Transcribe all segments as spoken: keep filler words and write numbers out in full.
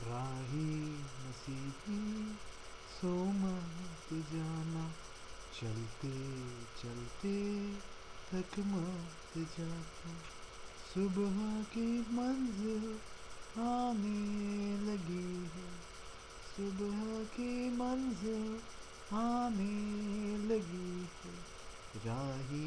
राही मसीही सो मत जाना, चलते चलते थक मत जाना। सुबह की मंजिल आने लगी है, सुबह की मंजिल आने लगी है। राही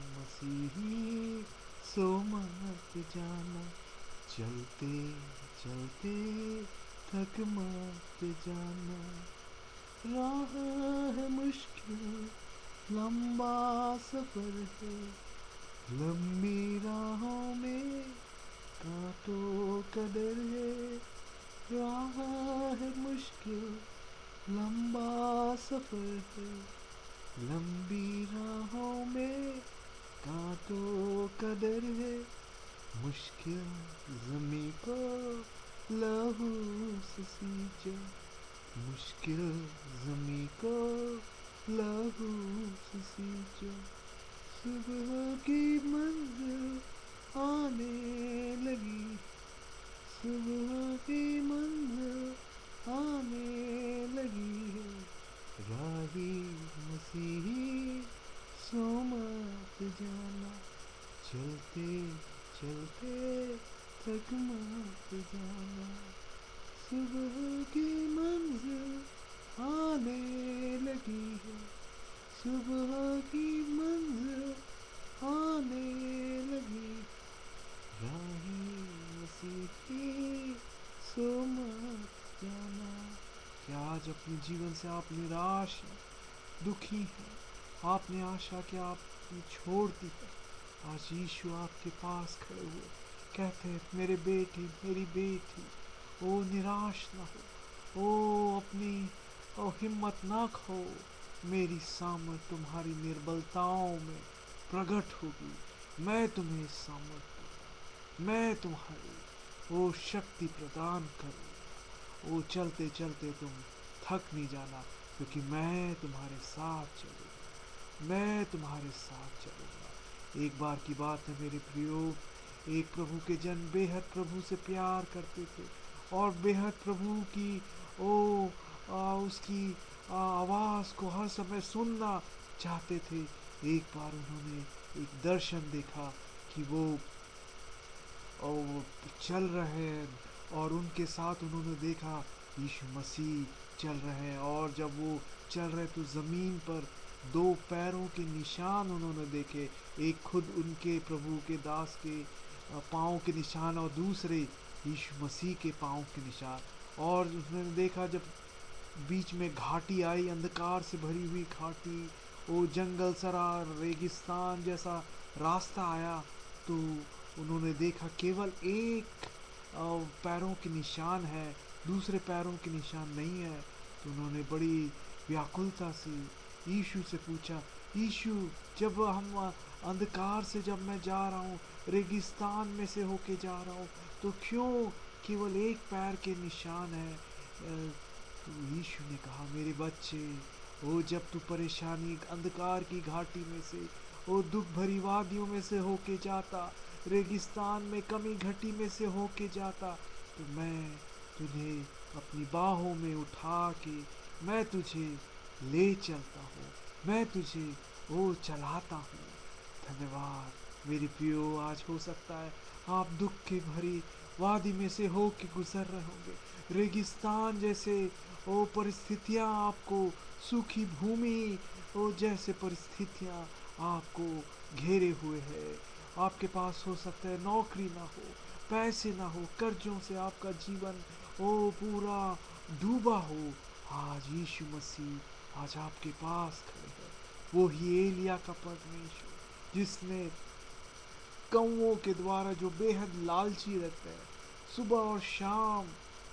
मसीही सो मत जाना, चलते चलते थक मत जाना। राह है मुश्किल, लंबा सफर है, लंबी राहों में कांटों का डर है। राह है मुश्किल, लंबा सफर है, लंबी राहों में कांटों का डर है। मुश्किल ज़मीं को लहू से सींचो, मुश्किल ज़मीं को लहू से सींचो। सुबह की मंजिल आने लगी, सुबह की मंजिल आने लगी है। राही मसीही सो मत जाना, चलते चलते थक मत जाना। सुबह की मंजिल आने लगी है, सुबह की मंजिल आने लगी। राही मसीही सो मत जाना। क्या आज अपने जीवन से आप निराश हैं, दुखी हैं, आपने आशा कि आपने छोड़ दी है? आज यीशु आपके पास खड़े हुए कहते हैं, मेरे बेटे मेरी बेटी, ओ निराश ना हो, ओ अपनी ओ हिम्मत ना खो। मेरी सामर्थ तुम्हारी निर्बलताओं में प्रकट होगी। मैं तुम्हें सामर्थ दूंगा, मैं तुम्हारी वो शक्ति प्रदान करूँगा। ओ चलते चलते तुम थक नहीं जाना, क्योंकि मैं तुम्हारे साथ चलूँगा, मैं तुम्हारे साथ चलूँगा। एक बार की बात है मेरे प्रियो, एक प्रभु के जन बेहद प्रभु से प्यार करते थे और बेहद प्रभु की ओ आ, उसकी आ, आवाज़ को हर समय सुनना चाहते थे। एक बार उन्होंने एक दर्शन देखा कि वो और वो चल रहे हैं और उनके साथ उन्होंने देखा यीशु मसीह चल रहे हैं। और जब वो चल रहे तो ज़मीन पर दो पैरों के निशान उन्होंने देखे, एक खुद उनके प्रभु के दास के पाँव के निशान और दूसरे यीशु मसीह के पाँव के निशान। और उन्होंने देखा जब बीच में घाटी आई, अंधकार से भरी हुई घाटी, वो जंगल सरा रेगिस्तान जैसा रास्ता आया, तो उन्होंने देखा केवल एक पैरों के निशान है, दूसरे पैरों के निशान नहीं है। तो उन्होंने बड़ी व्याकुलता से यीशु से पूछा, यीशु जब हम अंधकार से जब मैं जा रहा हूँ, रेगिस्तान में से होके जा रहा हूँ, तो क्यों केवल एक पैर के निशान है? तो यीशु ने कहा, मेरे बच्चे, वो जब तू परेशानी अंधकार की घाटी में से, वो दुख भरी वादियों में से होके जाता, रेगिस्तान में कमी घटी में से होके जाता, तो मैं तुझे अपनी बाहों में उठा के मैं तुझे ले चलता हूँ, मैं तुझे वो चलाता हूँ। धन्यवाद मेरी प्रियो। आज हो सकता है आप दुख के भरी वादी में से हो के गुजर रहे होंगे, रेगिस्तान जैसे ओ परिस्थितियाँ आपको, सूखी भूमि ओ जैसे परिस्थितियाँ आपको घेरे हुए है। आपके पास हो सकता है नौकरी ना हो, पैसे ना हो, कर्जों से आपका जीवन ओ पूरा डूबा हो। आज यीशु मसीह आज आपके पास खड़े हैं, वो ही एलिया का परमेश्वर जिसने कौओं के द्वारा, जो बेहद लालची रहते हैं, सुबह और शाम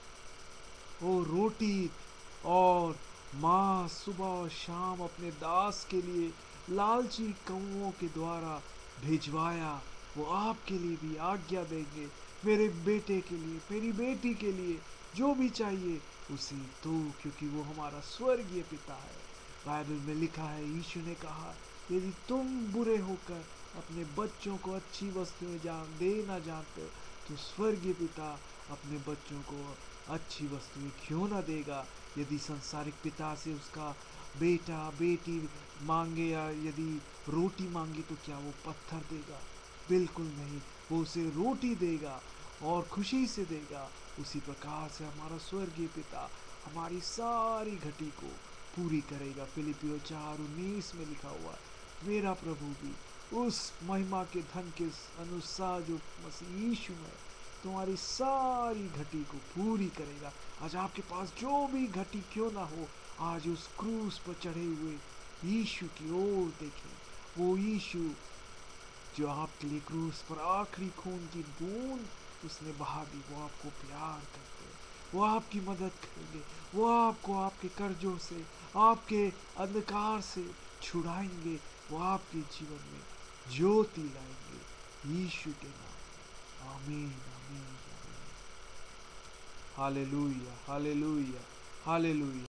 वो रोटी और मांस सुबह और शाम अपने दास के लिए लालची कौओं के द्वारा भिजवाया, वो आपके लिए भी आज्ञा देंगे। मेरे बेटे के लिए, मेरी बेटी के लिए जो भी चाहिए उसे दो, क्योंकि वो हमारा स्वर्गीय पिता है। बाइबल में लिखा है, यीशु ने कहा, यदि तुम बुरे होकर अपने बच्चों को अच्छी वस्तुएं जान दे ना जानते हो, तो स्वर्गीय पिता अपने बच्चों को अच्छी वस्तुएं क्यों ना देगा। यदि संसारिक पिता से उसका बेटा बेटी मांगे या यदि रोटी मांगे तो क्या वो पत्थर देगा? बिल्कुल नहीं, वो उसे रोटी देगा और खुशी से देगा। उसी प्रकार से हमारा स्वर्गीय पिता हमारी सारी घटी को पूरी करेगा। फिलिपियो चार उन्नीस में लिखा हुआ है, मेरा प्रभु भी उस महिमा के धन के अनुसार जो मसीह यीशु में तुम्हारी सारी घटी को पूरी करेगा। आज आपके पास जो भी घटी क्यों ना हो, आज उस क्रूस पर चढ़े हुए यीशु की ओर देखें। वो यीशु जो आपके लिए क्रूस पर आखिरी खून की बूंद उसने बहा दी, वो आपको प्यार करते हैं, वो आपकी मदद करेंगे, वो आपको आपके कर्जों से, आपके अंधकार से छुड़ाएंगे, वो आपके जीवन में ज्योति लाएंगे यीशु के नाम। आमीन आमीन आमीन। हालेलुया हालेलुया हालेलुया।